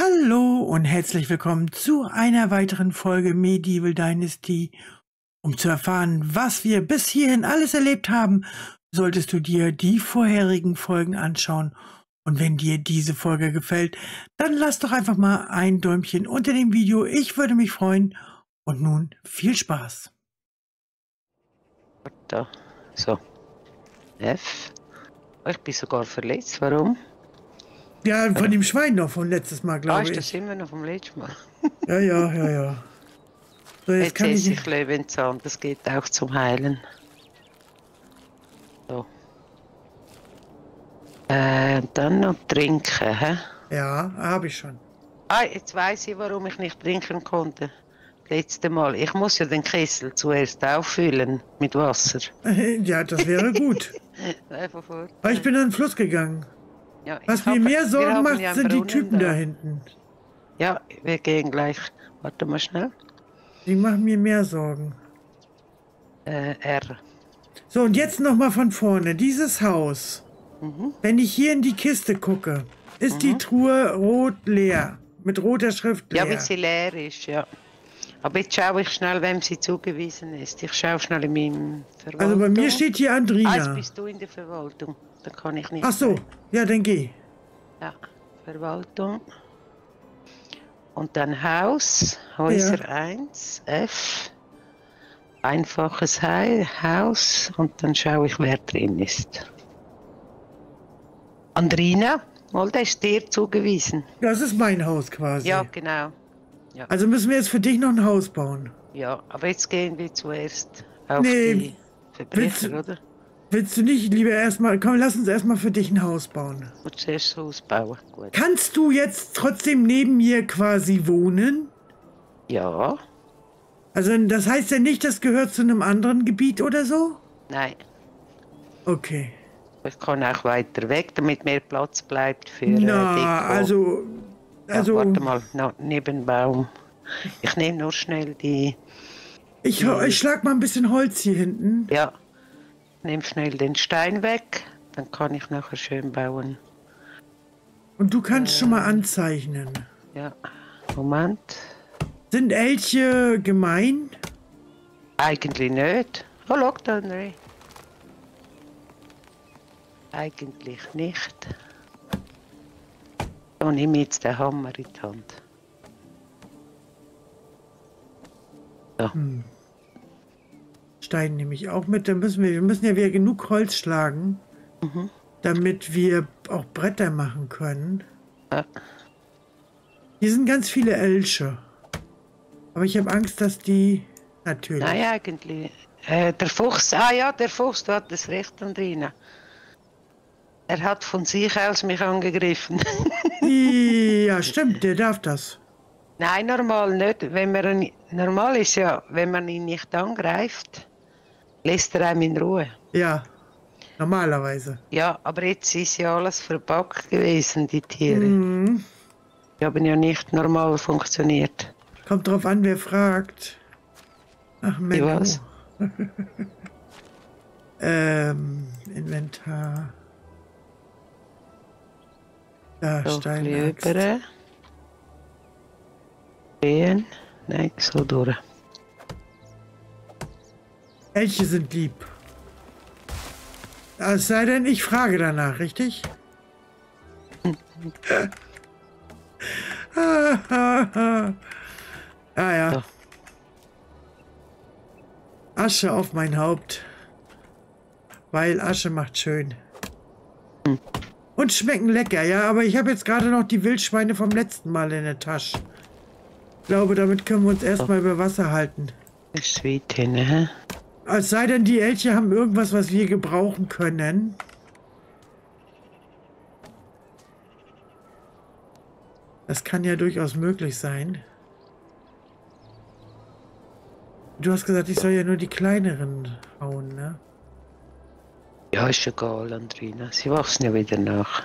Hallo und herzlich willkommen zu einer weiteren Folge Medieval Dynasty. Um zu erfahren, was wir bis hierhin alles erlebt haben, solltest du dir die vorherigen Folgen anschauen. Und wenn dir diese Folge gefällt, dann lass doch einfach mal ein Däumchen unter dem Video. Ich würde mich freuen. Und nun viel Spaß. Da, so. F. Oh, ich bin sogar verletzt. Warum? Ja, von dem Schwein noch von letztes Mal, glaube ich. Ist das immer noch vom letzten Mal? Ja. So, jetzt esse ich Löwenzahn, das geht auch zum Heilen. So. Dann noch trinken, hä? Ja, habe ich schon. Ah, jetzt weiss ich, warum ich nicht trinken konnte. Letzte Mal. Ich muss ja den Kessel zuerst auffüllen mit Wasser. Ja, das wäre gut. Einfach vor. Aber ich bin an den Fluss gegangen. Ja, Was mir mehr Sorgen macht, ja sind die Brunnen Typen da hinten. Ja, wir gehen gleich. Warte mal schnell. Die machen mir mehr Sorgen. R. So, und jetzt nochmal von vorne. Dieses Haus. Wenn ich hier in die Kiste gucke, ist die Truhe rot leer. Mit roter Schrift leer. Ja, weil sie leer ist, ja. Aber jetzt schaue ich schnell, wem sie zugewiesen ist. Ich schaue schnell in meinem Verwaltung. Also bei mir steht hier Andrina. Jetzt bist du in der Verwaltung. Da kann ich nicht. Ach so, ja, dann geh. Ja, Verwaltung. Und dann Haus, Häuser 1, F. Einfaches Haus. Und dann schaue ich, wer drin ist. Andrina, der ist dir zugewiesen. Das ist mein Haus quasi. Ja, genau. Ja. Also müssen wir jetzt für dich noch ein Haus bauen. Ja, aber jetzt gehen wir zuerst auf Nee, die Verbrecher, oder? Willst du nicht lieber erstmal, komm, lass uns erstmal für dich ein Haus bauen. Und zuerst das Haus bauen, gut. Kannst du jetzt trotzdem neben mir quasi wohnen? Ja. Also das heißt ja nicht, das gehört zu einem anderen Gebiet oder so? Nein. Okay. Ich kann auch weiter weg, damit mehr Platz bleibt für Na, Deko. Also... Ja, warte mal, neben Baum. Ich nehme nur schnell die... Ich schlag mal ein bisschen Holz hier hinten. Ja. Nimm schnell den Stein weg, dann kann ich nachher schön bauen. Und du kannst schon mal anzeichnen. Ja, Moment. Sind Elche gemein? Eigentlich nicht. Oh, schau da, André. Eigentlich nicht. So, nimm jetzt den Hammer in die Hand. So. Stein nehme ich auch mit. Dann wir müssen ja wieder genug Holz schlagen, damit wir auch Bretter machen können. Ja. Hier sind ganz viele Elche. Aber ich habe Angst, dass die... Natürlich. Nein, eigentlich. Der Fuchs, der Fuchs, du hattest recht, Andrina. Er hat von sich aus mich angegriffen. Ja, stimmt, der darf das. Nein, normal nicht. Normal ist ja, wenn man ihn nicht angreift, lässt er einem in Ruhe. Ja, normalerweise. Ja, aber jetzt ist ja alles verpackt gewesen, die Tiere. Die haben ja nicht normal funktioniert. Kommt drauf an, wer fragt. Ach, Mensch. Was? Inventar. Da, So, Steinaxt. rüber. Gehen. Nein, so durch. Elche sind lieb. Es sei denn, ich frage danach, richtig? Ja. So. Asche auf mein Haupt. Weil Asche macht schön. Und schmecken lecker, ja, aber ich habe jetzt gerade noch die Wildschweine vom letzten Mal in der Tasche. Ich glaube, damit können wir uns erstmal über Wasser halten. Ist weit hin, hä? Es sei denn, die Elche haben irgendwas, was wir gebrauchen können. Das kann ja durchaus möglich sein. Du hast gesagt, ich soll ja nur die kleineren hauen, ne? Ja, ist egal, Andrina. Sie wachsen ja wieder nach.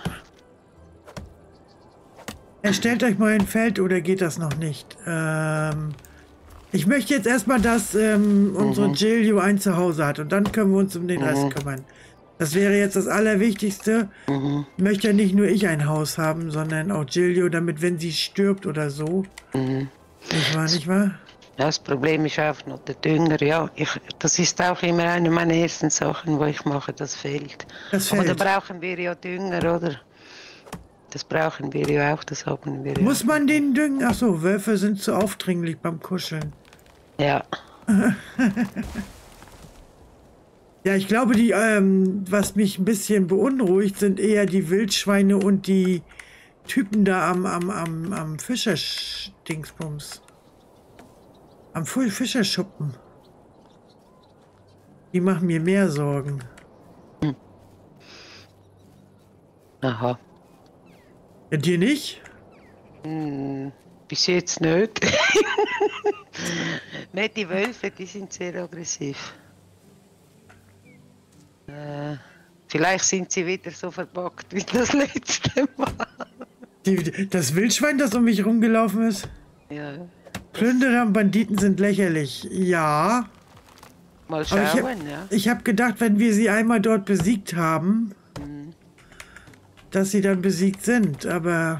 Erstellt euch mal ein Feld oder geht das noch nicht? Ich möchte jetzt erstmal, dass unsere Gilio ein Zuhause hat und dann können wir uns um den Rest kümmern. Das wäre jetzt das Allerwichtigste. Möchte ja nicht nur ich ein Haus haben, sondern auch Giglio, damit, wenn sie stirbt oder so. Nicht wahr, nicht wahr? Ja, das Problem ist auch noch der Dünger. Ja, das ist auch immer eine meiner ersten Sachen, wo ich mache, das fehlt. Das Aber fällt. da brauchen wir ja Dünger, oder? Das brauchen wir ja auch, das haben wir ja. Muss man den düngen? Ach so, Wölfe sind zu aufdringlich beim Kuscheln. Ja. Ja, ich glaube, was mich ein bisschen beunruhigt, sind eher die Wildschweine und die Typen da am Fischerdingsbums. Am Fischerschuppen. Die machen mir mehr Sorgen. Aha. Ja, dir nicht? Bis jetzt nicht. Nicht die Wölfe, die sind sehr aggressiv. Vielleicht sind sie wieder so verpackt wie das letzte Mal. Das Wildschwein, das um mich rumgelaufen ist? Ja. Plünderer und Banditen sind lächerlich. Ja. Mal schauen, Aber ja. ich hab gedacht, wenn wir sie einmal dort besiegt haben, dass sie dann besiegt sind. Aber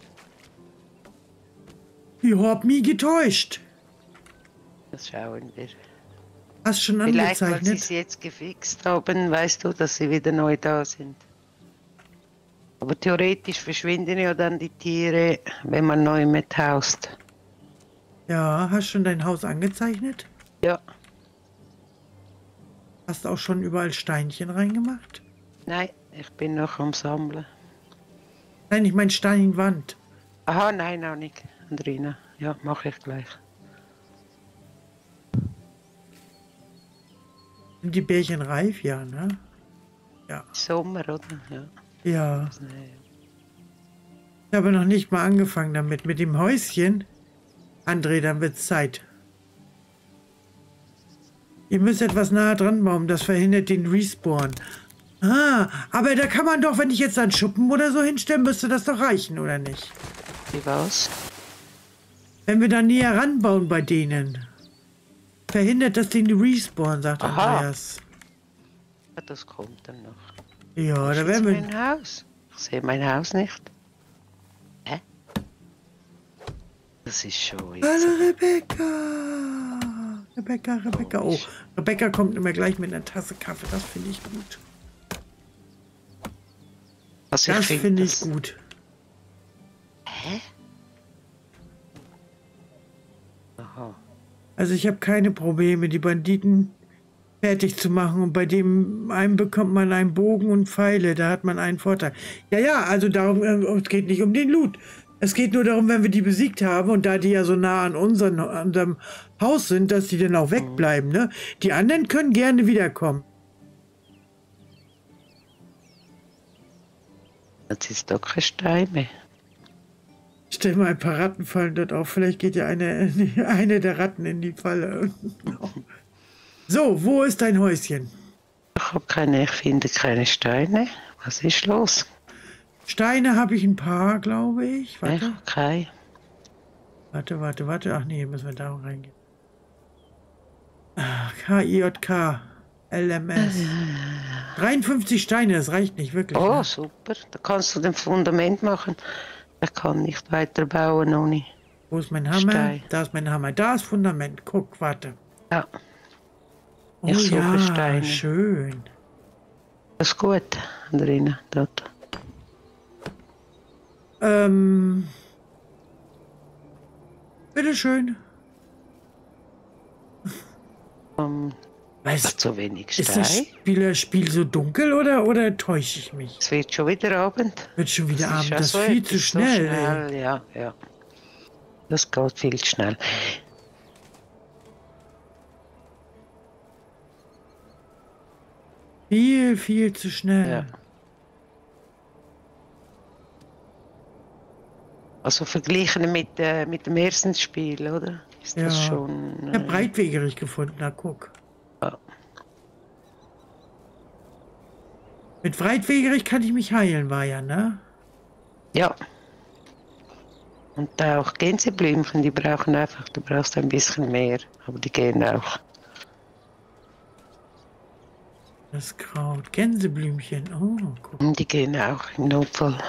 ich hab mich getäuscht. Das schauen wir. Hast schon Vielleicht, weil sie angezeichnet? es jetzt gefixt haben, weißt du, dass sie wieder neu da sind. Aber theoretisch verschwinden ja dann die Tiere, wenn man neu mit haust. Ja, hast schon dein Haus angezeichnet? Ja. Hast auch schon überall Steinchen reingemacht? Nein, ich bin noch am Sammeln. Nein, ich meine Steinwand. Aha, nein, auch nicht, Andrina. Ja, mache ich gleich. Sind die Bärchen reif? Ja, ne? Ja. Sommer, oder? Ja. Ja. Nee. Ich habe noch nicht mal angefangen damit. Mit dem Häuschen. André, dann wird's Zeit. Ihr müsst etwas näher dran bauen. Das verhindert den Respawn. Ah, aber da kann man doch, wenn ich jetzt einen Schuppen oder so hinstelle, müsste das doch reichen, oder nicht? Wie war's? Wenn wir da näher ranbauen bei denen. Verhindert das den Respawn, sagt Aha. Andreas. Ja, das kommt dann noch. Ja, Wo ist da jetzt werden wir... mein Haus? Ich sehe mein Haus nicht. Hä? Das ist schon jetzt. Hallo Rebecca! Rebecca. Oh, Rebecca kommt immer gleich mit einer Tasse Kaffee. Das finde ich gut. Also Das finde ich das- gut. Hä? Aha. Also ich habe keine Probleme, die Banditen fertig zu machen. Und bei dem einen bekommt man einen Bogen und Pfeile. Da hat man einen Vorteil. Ja, also darum, es geht nicht um den Loot. Es geht nur darum, wenn wir die besiegt haben und da die ja so nah an unserem Haus sind, dass die dann auch wegbleiben. Ne? Die anderen können gerne wiederkommen. Das ist doch kein Stein mehr. Stell mal ein paar Rattenfallen dort auf. Vielleicht geht ja eine der Ratten in die Falle. So, wo ist dein Häuschen? Ich finde keine Steine. Was ist los? Steine habe ich ein paar, glaube ich. Warte. Okay. Warte. Ach nee, müssen wir da reingehen. KIJK. LMS. 53 Steine, das reicht nicht wirklich. Oh, Ne? super. Da kannst du den Fundament machen. Ich kann nicht weiter bauen ohne. Wo ist mein Hammer? Stein. Da ist mein Hammer. Da ist Fundament. Guck, warte. Ja, Oh Ich suche ja, Steine. schön. das ist gut, Andrina. Dort. Bitteschön. Weißt, Zu wenig ist das Stein. Spiel so dunkel oder täusche ich mich? Es wird schon wieder Abend. Wird schon wieder Abend. ja Das ist so viel zu etwas, so schnell. Ey. schnell. Ja. Das geht viel zu schnell. Viel zu schnell. Ja. Also verglichen mit dem ersten Spiel, oder? Ist Ja. das schon. Ich habe breitwegerig gefunden. Na, guck. Ja. Mit breitwegerig kann ich mich heilen, war ja, ne? Ja. Und auch Gänseblümchen, die brauchen einfach, du brauchst ein bisschen mehr, aber die gehen auch. Das Kraut. Gänseblümchen. Oh, guck. Die gehen auch im Notfall.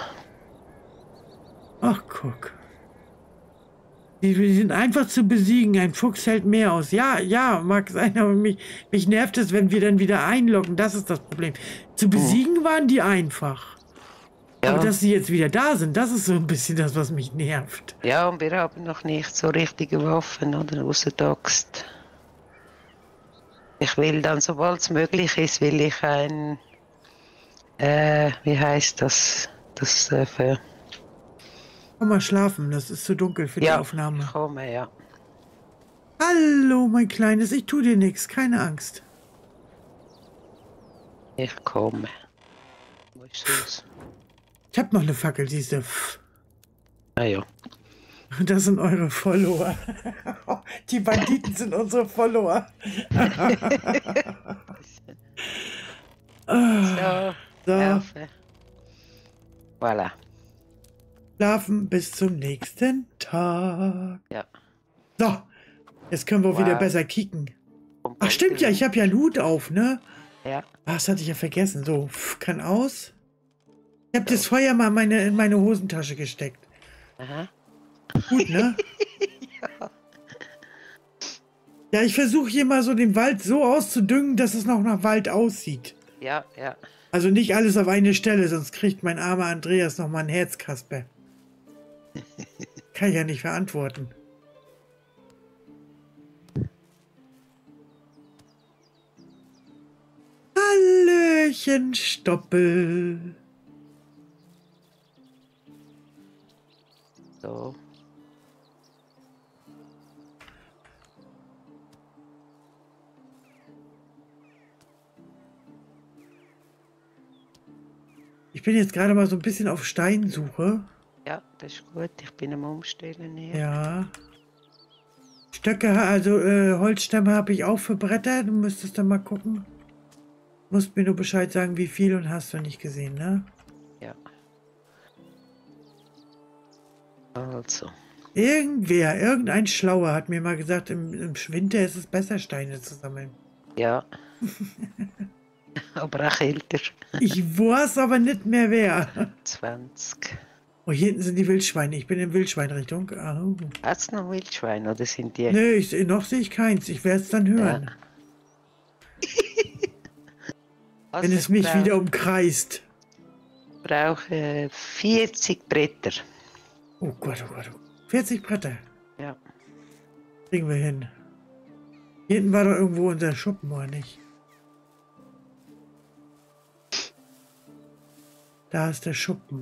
Ach, guck. Die sind einfach zu besiegen. Ein Fuchs hält mehr aus. Ja, ja, mag sein, aber mich nervt es, wenn wir dann wieder einloggen. Das ist das Problem. Zu besiegen waren die einfach. Ja. Aber dass sie jetzt wieder da sind, das ist so ein bisschen das, was mich nervt. Ja, und wir haben noch nicht so richtige Waffen, oder? Außer die Axt. Ich will dann, sobald es möglich ist, will ich ein... wie heißt das? Für... Komm mal schlafen, das ist zu dunkel für die Aufnahme. Ich komme, ja. Hallo, mein Kleines, ich tu dir nichts, keine Angst. Ich komme. Wo ist es? Ich hab noch eine Fackel, siehst du. Ah ja. Das sind eure Follower. Die Banditen sind unsere Follower. So. So. Voilà. Schlafen bis zum nächsten Tag. Ja. So, jetzt können wir wieder besser kicken. Ach stimmt ja, ich habe ja einen Hut auf, ne? Ja. Ach, das hatte ich ja vergessen. So, kann aus. Ich habe das Feuer mal in meine Hosentasche gesteckt. Aha. Gut, ne? Ja. Ja, ich versuche hier mal so den Wald so auszudüngen, dass es noch nach Wald aussieht. Ja, ja. Also nicht alles auf eine Stelle, sonst kriegt mein armer Andreas noch mal ein Herzkasper. Kann ich ja nicht verantworten. Hallöchen, Stoppel. So. Ich bin jetzt gerade mal so ein bisschen auf Steinsuche. Ja, das ist gut. Ich bin am Umstellen hier. Ja. Stöcke, also Holzstämme habe ich auch für Bretter. Du müsstest dann mal gucken. Musst mir nur Bescheid sagen, wie viel, und hast du nicht gesehen, ne? Ja. Also. Irgendein Schlauer hat mir mal gesagt, im Winter ist es besser, Steine zu sammeln. Ja. Aber auch älter. Ich weiß aber nicht mehr wer. 20. Oh, hier hinten sind die Wildschweine. Ich bin in Wildschweinrichtung. Oh. Hat es noch Wildschwein oder sind die? Nö, noch sehe ich keins. Ich werde es dann hören. Ja. Wenn es mich wieder umkreist. Ich brauche 40 Bretter. Oh Gott, oh Gott. 40 Bretter. Ja. Kriegen wir hin. Hier hinten war doch irgendwo unser Schuppen, oder nicht? Da ist der Schuppen.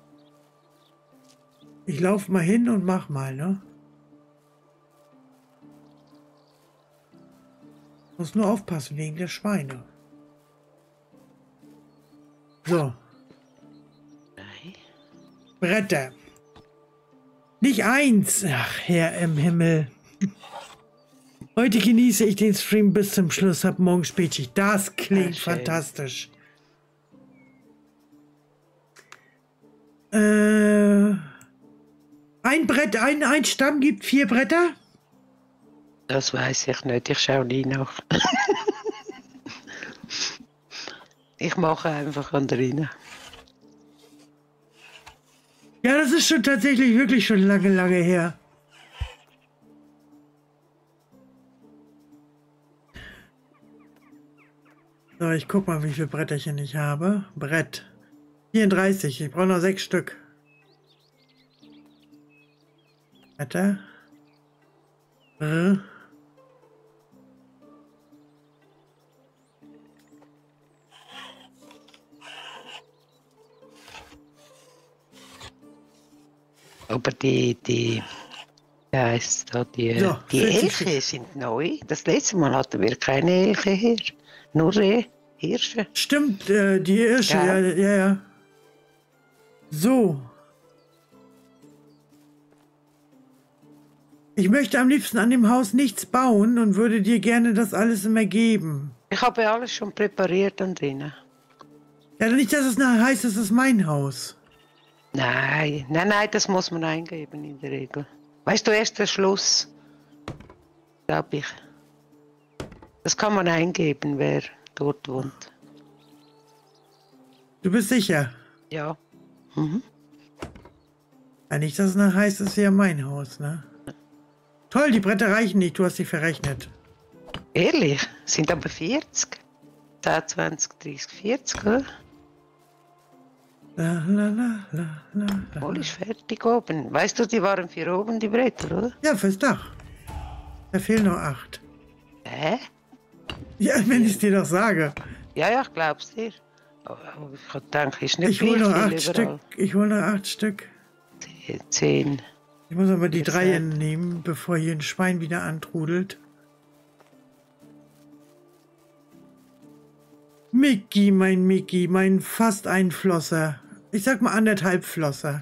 Ich laufe mal hin und mach mal, ne? Muss nur aufpassen wegen der Schweine. So. Bretter. Nicht eins. Ach, Herr im Himmel. Heute genieße ich den Stream bis zum Schluss. Hab morgen Spätschicht. Das klingt fantastisch. Ein Brett, ein Stamm gibt 4 Bretter? Das weiß ich nicht. Ich schaue nie nach. Ich mache einfach an drinnen. Ja, das ist schon tatsächlich wirklich schon lange, lange her. So, ich guck mal, wie viele Bretterchen ich habe. Brett. 34. Ich brauche noch 6 Stück. Bretter. Aber die heißt da, die Elche sind neu. Das letzte Mal hatten wir keine Elche hier. Nur Hirsche. Stimmt, die Hirsche, ja. So. Ich möchte am liebsten an dem Haus nichts bauen und würde dir gerne das alles immer geben. Ich habe alles schon präpariert an drinnen. Ja, nicht, dass es nachher heißt, das ist mein Haus. Nein, das muss man eingeben in der Regel. Weißt du, erst der Schluss, glaube ich. Das kann man eingeben, wer dort wohnt. Du bist sicher? Ja. Mhm. Ja, nicht, dass es nachher heißt, es ist ja mein Haus, ne? Toll, die Bretter reichen nicht, du hast dich verrechnet. Ehrlich? Sind aber 40. 10, 20, 30, 40, oder? La, la, la, la, la, la. Wohl ist fertig oben. Weißt du, die waren für oben, die Bretter, oder? Ja, fürs Dach. Da fehlen noch 8. Hä? Ja, wenn ich es dir doch sage. Ja, ja, ich glaub's dir. Aber ich denke, ist nicht Ich hole viel, noch 8 viel Stück. überall. Ich hole noch 8 Stück. 10. Ich muss aber die Ihr 3 seid- nehmen, bevor hier ein Schwein wieder antrudelt. Mickey, mein fast ein Flosser. Ich sag mal 1,5 Flosser.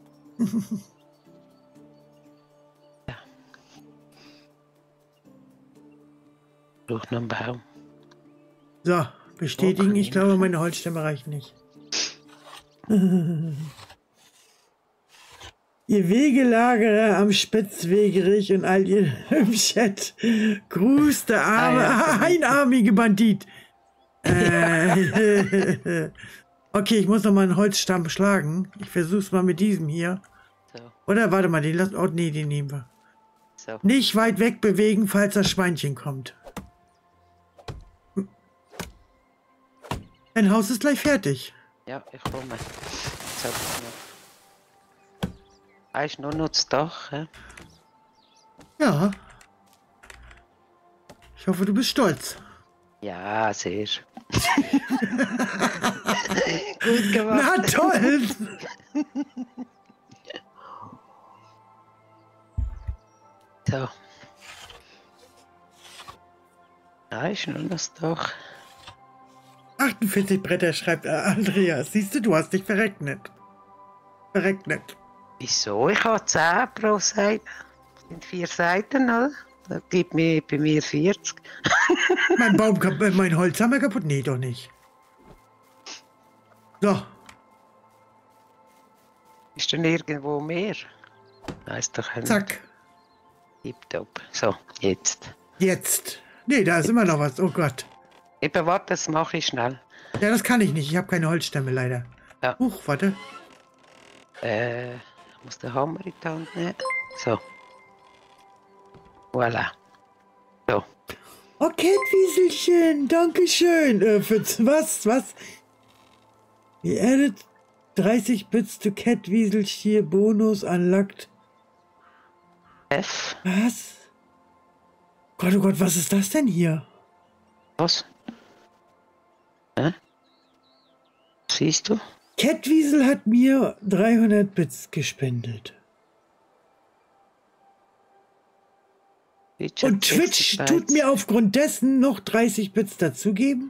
Braucht noch einen Baum. So, bestätigen. kann Ich ich glaube, machen. meine Holzstämme reichen nicht. Ihr Wegelagerer am Spitzwegerich und all ihr im Chat. Gruß der arme, einarmige Bandit. Okay, ich muss noch mal einen Holzstamm schlagen. Ich versuch's mal mit diesem hier. So, Oder warte mal, den lassen. Oh nee, den nehmen wir. so. Nicht weit weg bewegen, falls das Schweinchen kommt. Ein Haus ist gleich fertig. Ja, ich komme. So, weißt du, nur noch das Dach, hä? Ja. Ich hoffe, du bist stolz. Ja, sehr. Gut gemacht. Na toll! So. Da ist nur noch das Dach. 48 Bretter, schreibt Andreas. Siehst du, du hast dich verrechnet. Verrechnet. Wieso? Ich habe 10 pro Seite. Das sind 4 Seiten, oder? Das gibt mir bei mir 40. Mein Holz haben wir kaputt? Nee, doch nicht. So. Ist denn irgendwo mehr? Weiss doch nicht. Zack. Tipptopp. So, jetzt. Jetzt. Nee, da ist immer noch was. Oh Gott. Eben, warte, das mache ich schnell. Ja, das kann ich nicht. Ich habe keine Holzstämme leider. Ja. Huch, warte. Ich muss den Hammer in die Hand nehmen. So. Voilà. So. Oh, Catwieselchen, dankeschön. Für was? Ihr addet 30 Bits to Catwieseltier Bonus unlocked. F. Was? Gott, oh Gott, was ist das denn hier? Was? Hä? Siehst du? Catwiesel hat mir 300 Bits gespendet. Und Twitch tut mir aufgrund dessen noch 30 Bits dazugeben?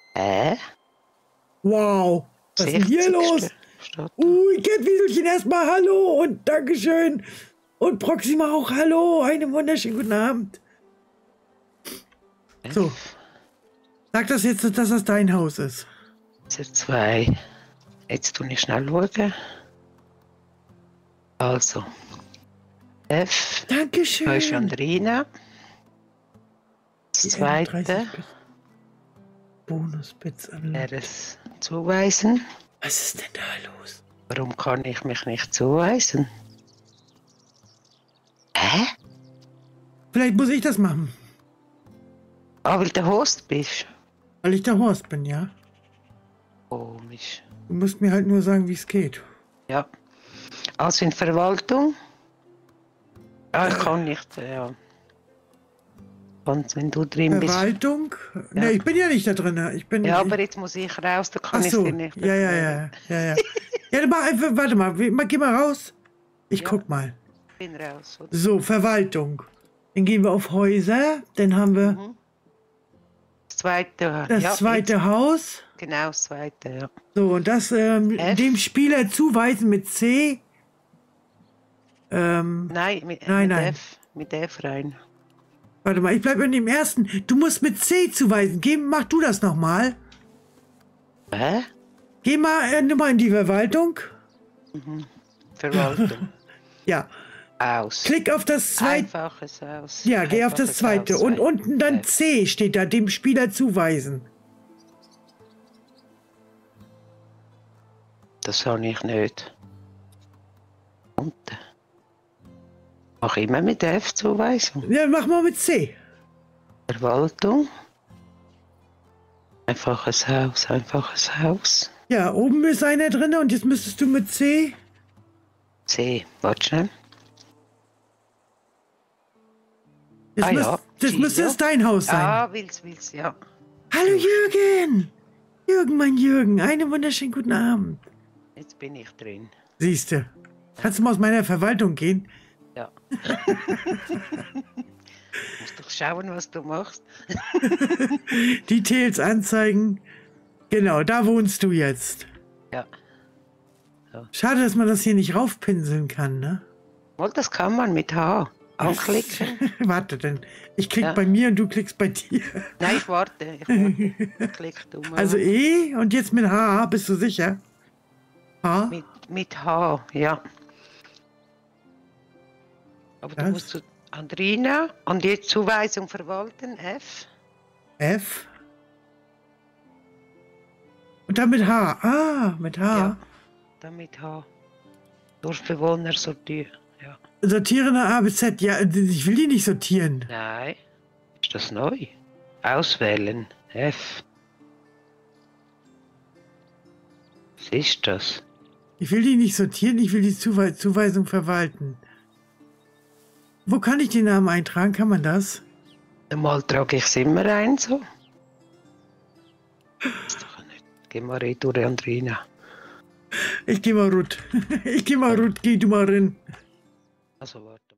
Wow. Was ist denn hier los? Catwieselchen, erstmal hallo und Dankeschön. Und Proxima auch hallo. Einen wunderschönen guten Abend. So. Sag das jetzt, dass das dein Haus ist. 2. Jetzt tue ich schnell schauen. Also. F. Dankeschön. Da ist schon drin. Das zweite. Bonus-Bits an. RS zuweisen. Was ist denn da los? Warum kann ich mich nicht zuweisen? Hä? Vielleicht muss ich das machen. Ah, weil du Host bist. Weil ich der Horst bin, ja? Komisch. Du musst mir halt nur sagen, wie es geht. Ja. Also in Verwaltung. Ah, ich kann nicht, ja. Und wenn du drin bist. Verwaltung? Ja. Ne, ich bin ja nicht da drin. Ich bin, Ja, aber jetzt muss ich raus, da kann ach ich so. dir nicht. Ja. Ja, dann mach einfach, warte mal, geh mal raus. Ich guck mal. Ich bin raus. Oder? So, Verwaltung. Dann gehen wir auf Häuser. Dann haben wir Das zweite. das zweite Haus. Genau, das zweite, ja. So, und das dem Spieler zuweisen mit C. Nein, mit F. Mit F rein. Warte mal, ich bleibe in dem ersten. Du musst mit C zuweisen. Mach du das nochmal. Hä? Geh mal nochmal in die Verwaltung. Verwaltung. Ja. Aus. Klick auf das zweite. Einfaches Aus. Ja, geh auf das zweite. Und unten dann C steht da, dem Spieler zuweisen. das habe ich nicht. Unten. Mach immer mit F-Zuweisung. Ja, mach mal mit C. Verwaltung. Einfaches Haus, einfaches Haus. Ja, oben ist einer drin und jetzt müsstest du mit C. C, warte schnell. Das müsste jetzt dein Haus sein. Ah, will's, ja. Hallo Jürgen! Jürgen, mein Jürgen, einen wunderschönen guten Abend. Jetzt bin ich drin. Siehste, kannst du mal aus meiner Verwaltung gehen? Ja. Musst doch schauen, was du machst. Details anzeigen. Genau, da wohnst du jetzt. Ja. So. Schade, dass man das hier nicht raufpinseln kann, ne? Wohl, das kann man mit H. Anklicken. Warte denn. Ich klick bei mir und du klickst bei dir. Nein, ich warte. Klick du mal. Also E und jetzt mit H, bist du sicher? H? Mit H, ja. Aber du musst zu Andrina und jetzt Zuweisung verwalten, F. F. Und dann mit H. Ah, mit H. Ja, dann mit H. Dorfbewohner sortieren, ja. Sortiere nach A bis Z. Ja, ich will die nicht sortieren. Nein. Ist das neu? Auswählen, F. Was ist das? Ich will die nicht sortieren, ich will die Zuweisung verwalten. Wo kann ich den Namen eintragen? Kann man das? Mal trage ich es immer ein, so. Ist doch nicht. Geh mal retour, Andrina. Ich geh mal Ruth. Geh du mal rein. Also warte.